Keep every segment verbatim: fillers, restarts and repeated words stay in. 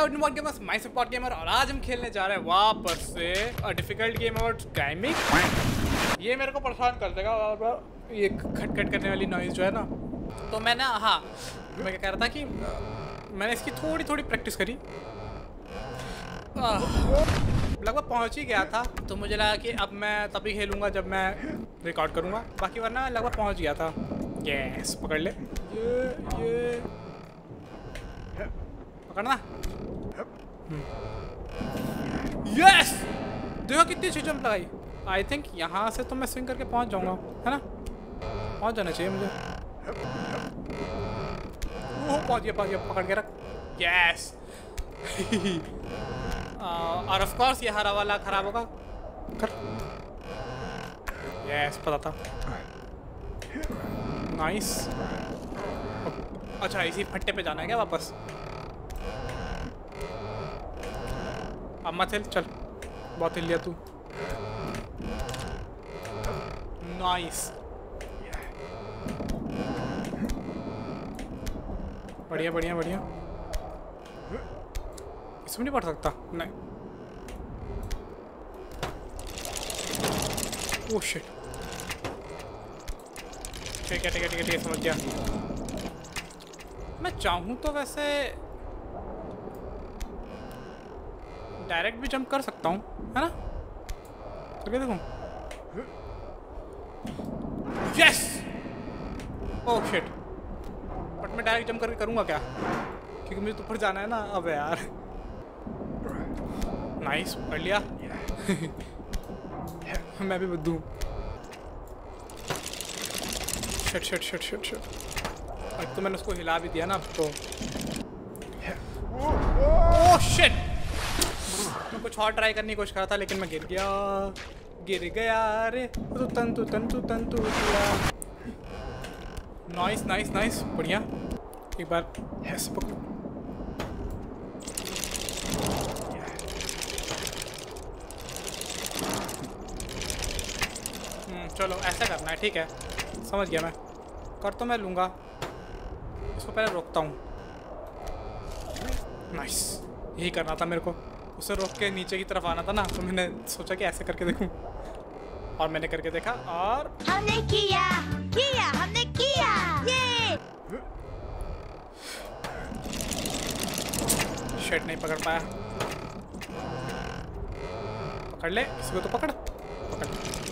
Hello gamers, my support gamer, और आज हम खेलने जा रहे हैं वापस से डिफिकल्ट गेम अबाउट टाइमिंग। ये मेरे को परेशान कर देगा बार बार ये खट खट करने वाली नॉइज जो है ना। तो मैं ना हाँ मैं क्या कह रहा था कि मैंने इसकी थोड़ी थोड़ी प्रैक्टिस करी, लगभग पहुंच ही गया था। तो मुझे लगा कि अब मैं तभी खेलूँगा जब मैं रिकॉर्ड करूँगा, बाकी वरना लगभग पहुंच गया था। यस, पकड़ ले ये ये पकड़ना। यस, देखो कितनी अच्छी जंप लगाई। आई थिंक यहाँ से तो मैं स्विंग करके पहुँच जाऊँगा, है ना? पहुँच जाना चाहिए मुझे। ओह, पहुँच गया पहुँच गया, पकड़ के रख। यस। और ऑफ कोर्स ये हरा वाला खराब होगा। कर। यस, पता था। नाइस। अच्छा, इसी फट्टे पे जाना है क्या वापस? अब मत हिल, चल, बहुत हिल लिया तू। नाइस, बढ़िया बढ़िया बढ़िया। इसमें नहीं पढ़ सकता, नहीं। ओह शिट, ठीक है ठीक है ठीक है ठीक है, समझ गया। मैं चाहूँ तो वैसे डायरेक्ट भी जंप कर सकता हूँ, है ना? करके देखूँ। यस। ओह शिट, बट मैं डायरेक्ट जंप करके करूँगा क्या? क्योंकि मुझे तो ऊपर जाना है ना। अब यार, नाइस, पकड़ लिया। मैं भी बुद्धू। Shit shit shit shit shit. अब तो मैंने उसको हिला भी दिया ना अब तो। ओह शिट, मैं कुछ और ट्राई करने की कोशिश कर रहा था लेकिन मैं गिर गया गिर गया रे। तू तंतु तंतु तंतु किया। नाइस नाइस नाइस, बढ़िया। एक बार ऐसे पकड़ो। चलो ऐसा करना है, ठीक है, समझ गया मैं। कर तो मैं लूँगा, इसको पहले रोकता हूँ। नाइस, यही करना था मेरे को। उसे रोक के नीचे की तरफ आना था ना, तो मैंने सोचा कि ऐसे करके देखूं, और मैंने करके देखा और हमने किया किया हमने किया ये। शेट, नहीं पकड़ पाया। पकड़ ले, किसी को तो पकड़ पकड़।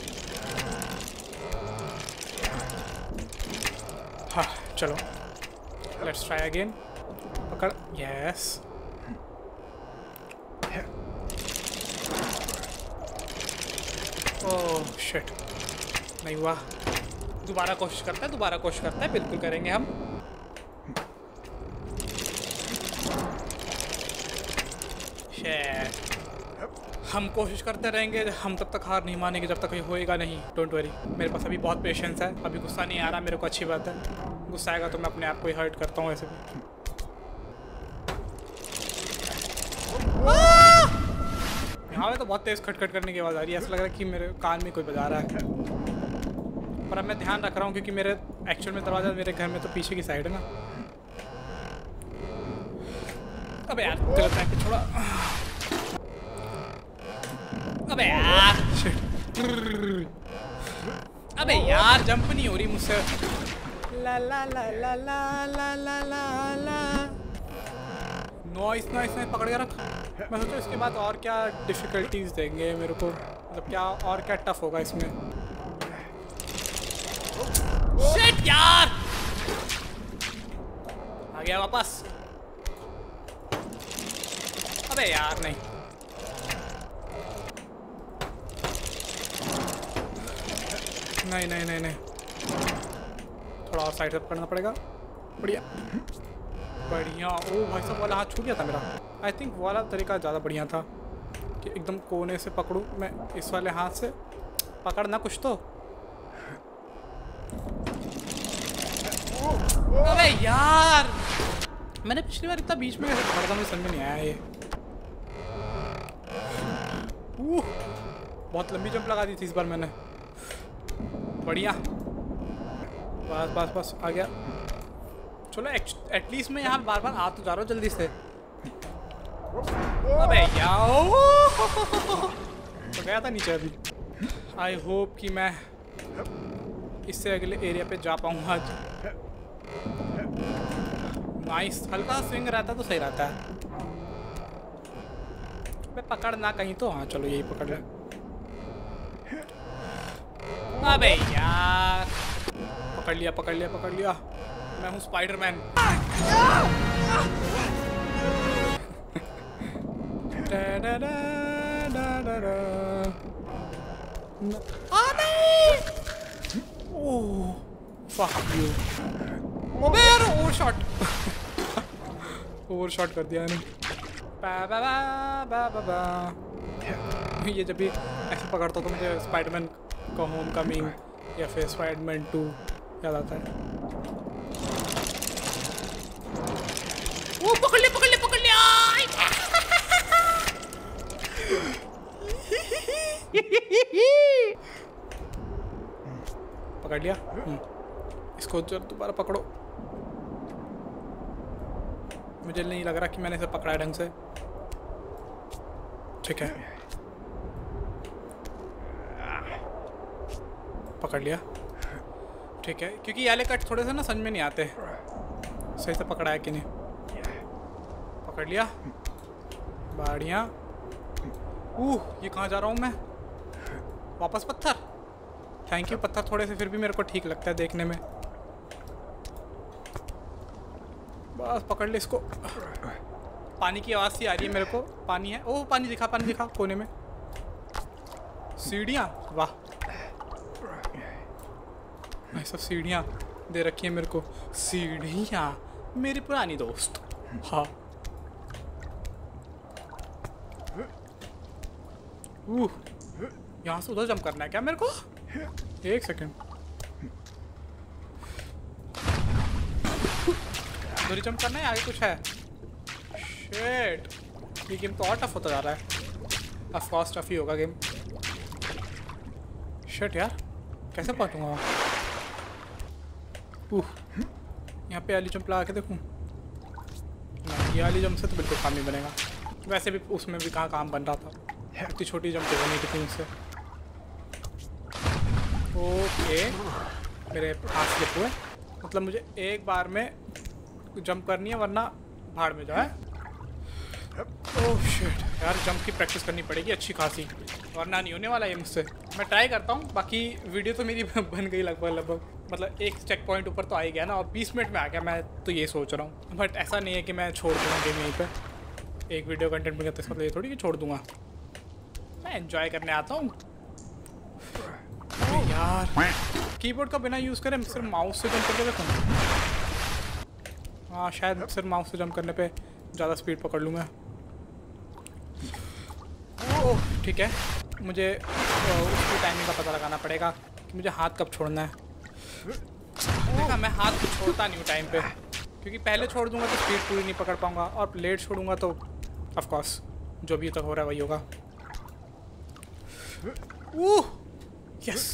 हाँ चलो, लेट्स ट्राई अगेन। पकड़, यस। ओह शिट, नहीं हुआ। दोबारा कोशिश करते हैं दोबारा कोशिश करते हैं बिल्कुल करेंगे हम। शिट, हम कोशिश करते रहेंगे, हम तब तक हार नहीं मानेंगे जब तक ये होएगा नहीं। डोंट वरी, मेरे पास अभी बहुत पेशेंस है। अभी गुस्सा नहीं आ रहा मेरे को, अच्छी बात है। गुस्सा आएगा तो मैं अपने आप को ही हर्ट करता हूँ ऐसे भी। यहाँ पे तो बहुत तेज खटखट करने की आवाज़ आ रही है, ऐसा लग रहा है कि मेरे कान में कोई बजा रहा है। पर अब मैं ध्यान रख रहा हूँ क्योंकि मेरे एक्चुअल में दरवाज़ा मेरे घर में तो पीछे की साइड है ना। अबे यार, गलत है कि थोड़ा। अबे यार, अबे यार, जंप नहीं हो रही मुझसे। ला ला ला ला ला ला ला ला ला। नॉइस नॉइस नॉइस, पकड़ के रख। मैं सोचा इसके बाद और क्या डिफिकल्टीज देंगे मेरे को, मतलब क्या और क्या टफ होगा इसमें। शिट यार, आ गया वापस। अबे यार, नहीं। नहीं नहीं नहीं नहीं, थोड़ा और साइड से करना पड़ेगा। बढ़िया बढ़िया। ओ भाई साहब, वाला हाथ छूट गया था मेरा। आई थिंक वो वाला तरीका ज़्यादा बढ़िया था कि एकदम कोने से पकड़ूं मैं। इस वाले हाथ से पकड़ना कुछ तो। अबे यार, मैंने पिछली बार इतना बीच में कैसे पकड़ा था, मुझे समझ में नहीं आया ये। ओह, बहुत लंबी जंप लगा दी थी इस बार मैंने। बढ़िया, बस बस बस, आ गया। चलो एटलीस्ट मैं यहाँ बार बार आ तो जा रहा हूँ जल्दी से। अबे यार तो गया था नीचे अभी। आई होप कि मैं इससे अगले एरिया पे जा पाऊंगा आज। नाइस, हल्का स्विंग रहता तो सही रहता है। मैं पकड़ना कहीं तो, हाँ चलो यही पकड़ ले। अबे यार पकड़ लिया पकड़ लिया पकड़ लिया। मैं हूँ स्पाइडरमैन। Oh fuck you. अबे यार ओवर शॉट ओवर शॉट कर दिया मैंने। बा बा बा बा बा बा। ये जब भी ऐसे पकड़ता तो मुझे स्पाइडरमैन का होम कमिंग या फिर स्पाइडरमैन टू याद आता है। वो पकड़ लिया पकड़ लिया पकड़ लिया। पकड़ लिया। इसको दोबारा पकड़ो। मुझे नहीं लग रहा कि मैंने इसे पकड़ा है ढंग से। ठीक है पकड़ लिया। ठीक है क्योंकि ये वाले कट थोड़े से ना समझ में नहीं आते सही से पकड़ा है कि नहीं। पकड़ लिया बढ़िया। ओह ये कहाँ जा रहा हूँ मैं? वापस पत्थर। थैंक यू पत्थर, थोड़े से फिर भी मेरे को ठीक लगता है देखने में। बस पकड़ ले इसको। पानी की आवाज़ सी आ रही है मेरे को। पानी है, ओह पानी दिखा पानी दिखा कोने में। सीढ़ियाँ, वाह भाई सब सीढ़ियाँ दे रखी है मेरे को। सीढ़ियाँ मेरी पुरानी दोस्त। हाँ ओह यहाँ से उधर जंप करना है क्या मेरे को? एक सेकेंड उधर जंप करना है, आगे कुछ है? शिट ये गेम तो और टफ होता जा रहा है। ऑफ कोर्स टफ ही होगा गेम। शिट यार कैसे पहुंचूंगा? उह यहाँ पे वाली जंप लगा के देखूँ। ये वाली जंप से तो बिल्कुल काम नहीं बनेगा। वैसे भी उसमें भी कहाँ काम बन रहा था। इतनी छोटी जंप तो बनी थी उससे। ओके मेरे हाथ स्लिप हुए। मतलब मुझे एक बार में जंप करनी है वरना भाड़ में जाए। ओह शिट यार जंप की प्रैक्टिस करनी पड़ेगी अच्छी खासी वरना नहीं होने वाला है मुझसे। मैं ट्राई करता हूँ। बाकी वीडियो तो मेरी बन गई लगभग लगभग। मतलब एक चेक पॉइंट ऊपर तो आ ही गया ना और बीस मिनट में आ गया। मैं तो ये सोच रहा हूँ बट ऐसा नहीं है कि मैं छोड़ दूँगा गेम यहीं पे। एक वीडियो कंटेंट मिल गया तो मतलब ये थोड़ी कि छोड़ दूँगा। मैं एंजॉय करने आता हूँ यार। कीबोर्ड का बिना यूज़ करें सिर्फ माउस से जंप करके देखूँ। हाँ शायद सिर्फ माउस से जंप करने पे ज़्यादा स्पीड पकड़ लूँगा। ओह ठीक है मुझे उसकी टाइमिंग का पता लगाना पड़ेगा कि मुझे हाथ कब छोड़ना है। देखा मैं हाथ को छोड़ता नहीं हूँ टाइम पे क्योंकि पहले छोड़ दूँगा तो स्पीड पूरी नहीं पकड़ पाऊँगा और लेट छोड़ूंगा तो ऑफ कोर्स जो भी तक हो रहा है वही होगा। ओह यस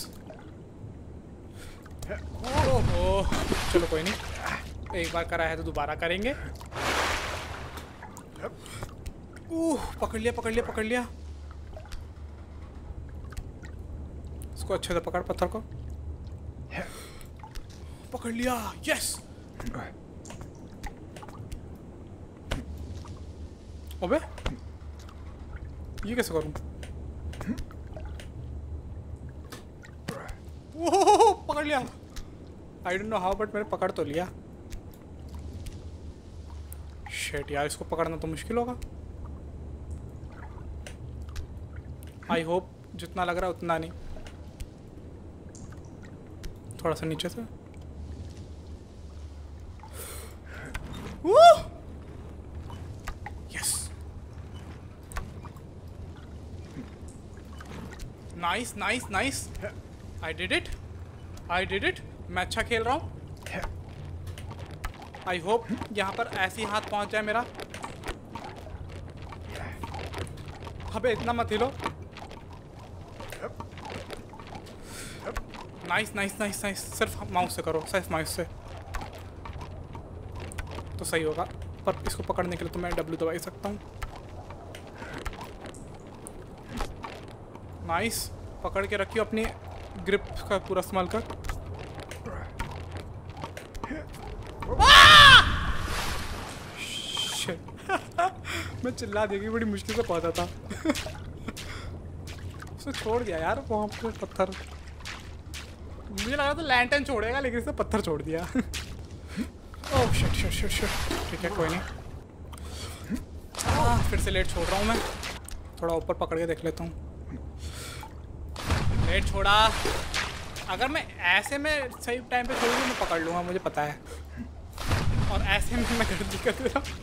ओह चलो कोई नहीं, एक बार करा है तो दोबारा करेंगे। ओह पकड़ लिया पकड़ लिया पकड़ लिया। इसको अच्छे से पकड़ पत्थर को। पकड़ लिया यस। अबे ये कैसे करूं? ओह पकड़ लिया। I don't know how but मैंने पकड़ तो लिया। शिट यार इसको पकड़ना तो मुश्किल होगा। आई होप जितना लग रहा है उतना नहीं। थोड़ा सा नीचे से। Yes nice nice nice. I did it I did it. मैं अच्छा खेल रहा हूँ। आई होप यहाँ पर ऐसी हाथ पहुँच जाए मेरा। अबे इतना मत हिलो। Nice nice nice nice. सिर्फ माउस से करो, सिर्फ माउस से तो सही होगा। पर इसको पकड़ने के लिए तो मैं डब्ल्यू दबा ही सकता हूँ। नाइस, पकड़ के रखियो अपनी ग्रिप का पूरा इस्तेमाल कर। मैं चिल्ला देगी, बड़ी मुश्किल से पहुंचा था। उसने छोड़ दिया यार वहाँ पे पत्थर। मुझे लगा था लैंटर्न छोड़ेगा लेकिन इसने पत्थर छोड़ दिया। Oh shit shit shit shit. ठीक है कोई नहीं। आ, फिर से लेट छोड़ रहा हूँ मैं। थोड़ा ऊपर पकड़ के देख लेता हूँ। लेट छोड़ा। अगर मैं ऐसे में सही टाइम पे छोड़ दूँ मैं पकड़ लूँगा, मुझे पता है। और ऐसे में मैं गलती कर दे रहा हूँ।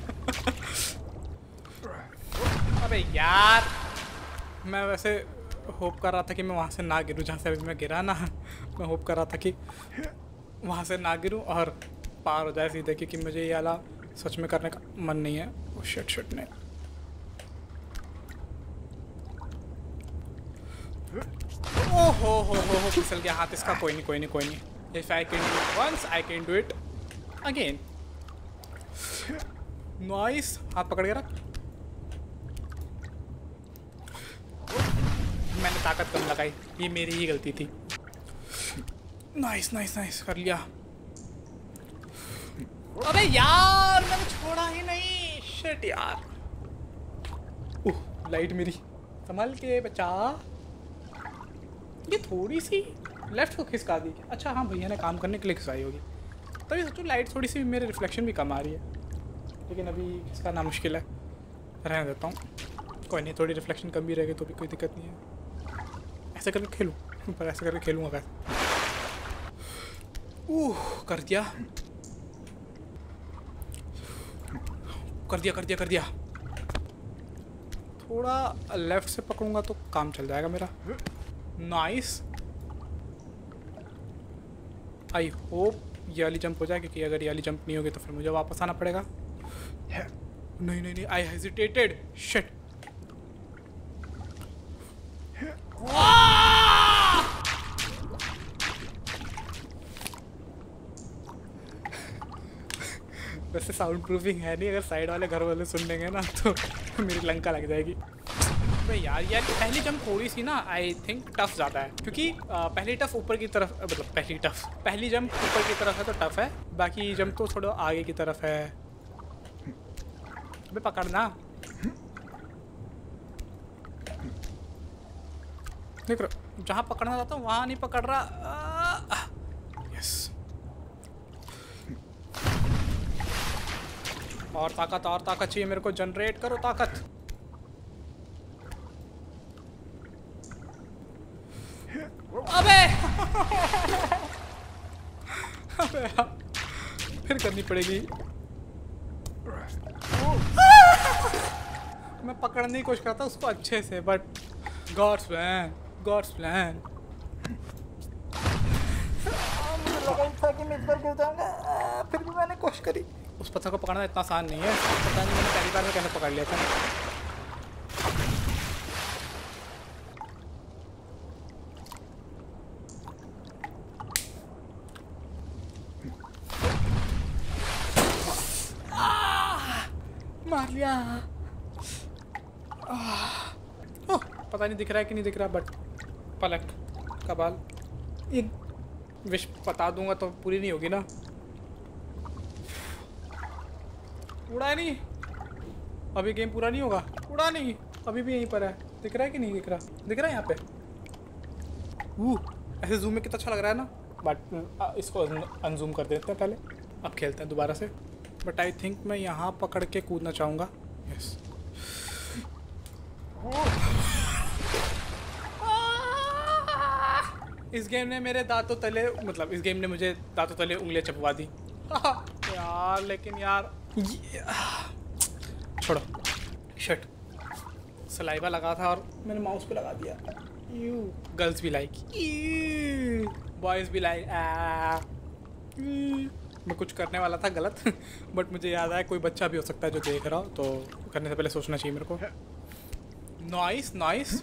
अबे यार, मैं वैसे होप कर रहा था कि मैं वहाँ से ना गिरूँ जहाँ से अभी मैं गिरा ना। मैं होप कर रहा था कि वहाँ से ना गिरूँ और पार हो जाए सीधे, क्योंकि मुझे ये वाला सच में करने का मन नहीं है। ओ शिट शिट नहीं। ओ हो हो हो हो फिसल गया हाथ इसका। कोई नहीं कोई नहीं कोई नहीं। If I can do it once I can do it again. Nice, हाथ पकड़ के रख। मैंने ताकत कम लगाई, ये मेरी ही गलती थी। नाइस नाइस नाइस, कर लिया। अबे यार मैंने छोड़ा ही नहीं। शिट यार। उह, लाइट मेरी, संभल के बचा। ये थोड़ी सी लेफ्ट को खिसका दी। अच्छा हाँ, भैया ने काम करने के लिए खिसकाई होगी, तभी सोचो लाइट थोड़ी सी मेरे रिफ्लेक्शन भी कम आ रही है। लेकिन अभी खिसकाना मुश्किल है, रहने देता हूँ। कोई नहीं, थोड़ी रिफ्लेक्शन कम भी रहेगी तो भी कोई दिक्कत नहीं है। ऐसे करके खेलूँ, पर ऐसे करके खेलूँगा कैसे? ओह कर दिया कर दिया कर दिया कर दिया। थोड़ा लेफ्ट से पकड़ूंगा तो काम चल जाएगा मेरा। नाइस। आई होप ये वाली जंप हो जाए, क्योंकि अगर ये वाली जंप नहीं होगी तो फिर मुझे वापस आना पड़ेगा। नहीं नहीं नहीं, आई हेजिटेटेड। शिट। वैसे साउंड प्रूफिंग है नहीं, अगर साइड वाले घर वाले सुन लेंगे ना तो मेरी लंका लग जाएगी। भाई यार यार पहली जंप थोड़ी सी ना आई थिंक टफ ज़्यादा है, क्योंकि आ, पहली टफ ऊपर की तरफ, मतलब पहली टफ पहली जंप ऊपर की तरफ है तो टफ है, बाकी जंप तो थोड़ा आगे की तरफ है। अबे पकड़ना। देख रहा जहाँ पकड़ना चाहता हूँ वहाँ नहीं पकड़ रहा। यस। और ताकत और ताकत चाहिए मेरे को। जनरेट करो ताकत। अबे अबे फिर करनी पड़ेगी। मैं पकड़ने की कोशिश करता उसको अच्छे से, but God's plan God's plan. मुझे लगा था कि मैं इस बार गिर जाऊंगा, फिर भी मैंने कोशिश करी। उस पत्थर को पकड़ना इतना आसान नहीं है, पता नहीं मैंने पहली बार में कैसे पकड़ लिया था। मार लिया। ओह, पता नहीं दिख रहा है कि नहीं दिख रहा, बट पलक का बाल। एक विश बता दूंगा तो पूरी नहीं होगी ना। उड़ा नहीं, अभी गेम पूरा नहीं होगा। उड़ा नहीं, अभी भी यहीं पर है। दिख रहा है कि नहीं दिख रहा? दिख रहा है यहाँ पे। वो ऐसे जूम में कितना अच्छा लग रहा है ना, बट इसको अनजूम कर देते हैं पहले, अब खेलते हैं दोबारा से। बट आई थिंक मैं यहाँ पकड़ के कूदना चाहूँगा। यस। इस गेम ने मेरे दांतों तले, मतलब इस गेम ने मुझे दांतों तले उंगलियां चपवा दी यार। लेकिन यार छोड़ो। शट, सलाइवा लगा था और मैंने माउस पे लगा दिया। यू गर्ल्स भी लाइक, बॉयज़ भी लाइक। मैं कुछ करने वाला था गलत बट मुझे याद आया कोई बच्चा भी हो सकता है जो देख रहा हो, तो करने से पहले सोचना चाहिए मेरे को। Nice nice.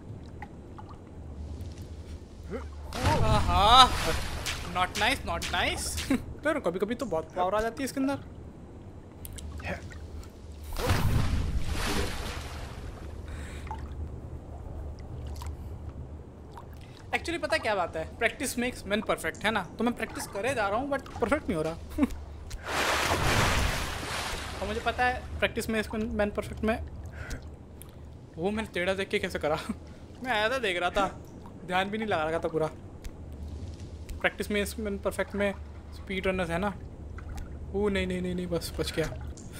Aha, not nice not nice. पर कभी कभी तो बहुत पावर आ जाती है इसके अंदर। एक्चुअली पता क्या बात है, प्रैक्टिस मेक्स मैन परफेक्ट, है ना। तो मैं प्रैक्टिस करे जा रहा हूँ बट परफेक्ट नहीं हो रहा। और मुझे पता है प्रैक्टिस मेक्स मैन परफेक्ट में वो मैंने टेढ़ा देख के कैसे करा। मैं आया था देख रहा था, ध्यान भी नहीं लगा रहा था पूरा। प्रैक्टिस मेक्स मैन परफेक्ट में स्पीड रनर्स है ना। वो नहीं नहीं नहीं नहीं बस बच गया।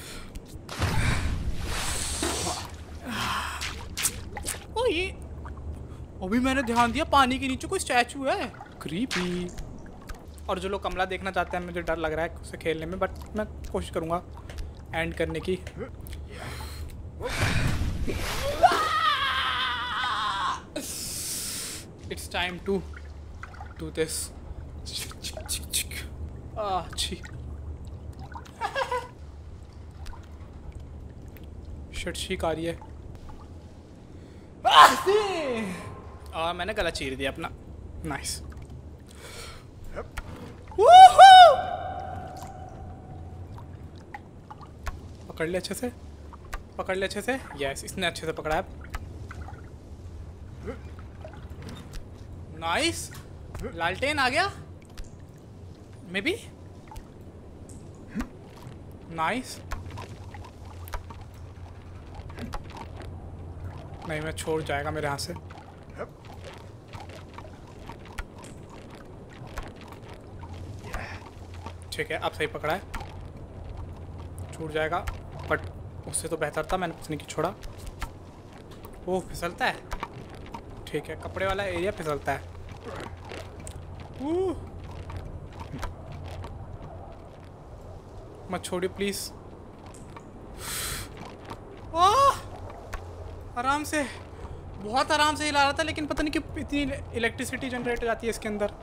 ओ ये अभी मैंने ध्यान दिया पानी के नीचे कोई स्टैचू है, क्रीपी। और जो लोग कमला देखना चाहते हैं, मुझे डर लग रहा है उसे खेलने में, बट मैं कोशिश करूँगा एंड करने की। It's time to do this. अच्छी शर्ट शीक आ रही है। और मैंने गला चीर दिया अपना। नाइस। पकड़ ले अच्छे से, पकड़ ले अच्छे से। यस, इसने अच्छे से पकड़ा है। नाइस। लालटेन आ गया मे बी। नाइस। नहीं, मैं छोड़ जाएगा मेरे हाथ से। ठीक है, अब सही पकड़ा है। छूट जाएगा, बट उससे तो बेहतर था मैंने उसने की छोड़ा। वो फिसलता है। ठीक है, कपड़े वाला एरिया फिसलता है। मत छोड़िए प्लीज। आराम से, बहुत आराम से हिला रहा था, लेकिन पता नहीं क्यों इतनी इलेक्ट्रिसिटी जनरेट हो जाती है इसके अंदर।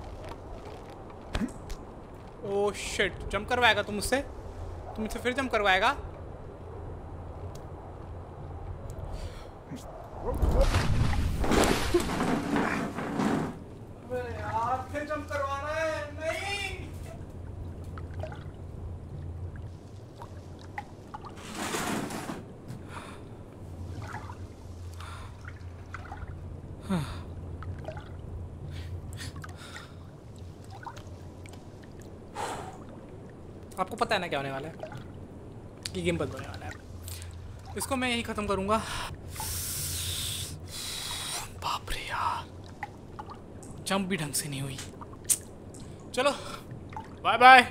ओह शिट, जंप करवाएगा तुम मुझसे? तुम मुझसे फिर जंप करवाएगा? अबे यार, फिर जंप करवाना है? नहीं। आपको पता है ना क्या होने वाला है, ये गेम बंद होने वाला है। इसको मैं यही ख़त्म करूँगा। बाप रे यार, जंप भी ढंग से नहीं हुई। चलो बाय बाय।